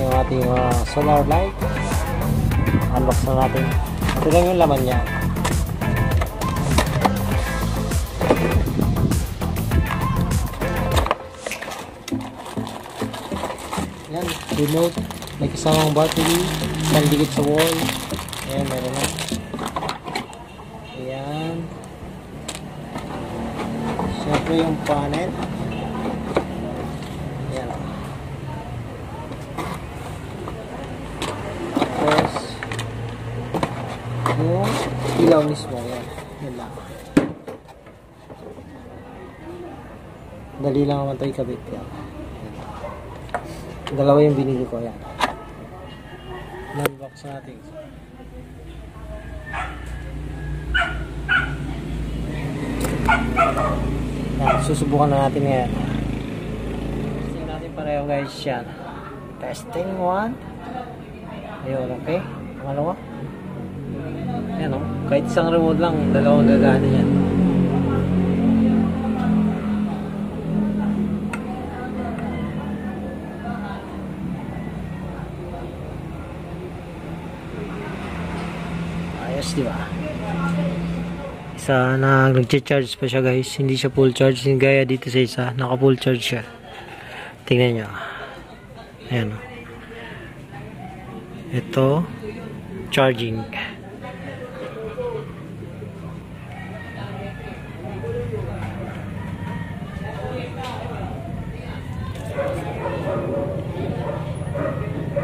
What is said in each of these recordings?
yung ating solar light. Unbox na natin. Ito lang yung laman niya. Yan, remote. May kasamang battery. Isang dikit sa wall. Ayan, meron na. Ayan. Siyempre yung panel. Ayan. Tapos yung ilaw mismo. Ayan. Yan lang. Dali lang naman ito ikabit. Yan. Dalawa yung binili ko. Ayan. Unbox natin. Yan, susubukan na natin ngayon. Testing natin pareho guys yan. Testing 1. Ayun, okay. Pangalawa. Yan o. Kahit isang remote lang, dalawang gagana yan. Ayos, diba? Isa na nag-charge pa siya guys. Hindi siya full charge. Gaya dito sa isa. Naka full charge siya. Tingnan nyo. Ayan. Ito. Charging.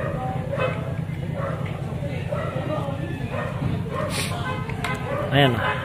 Ayan.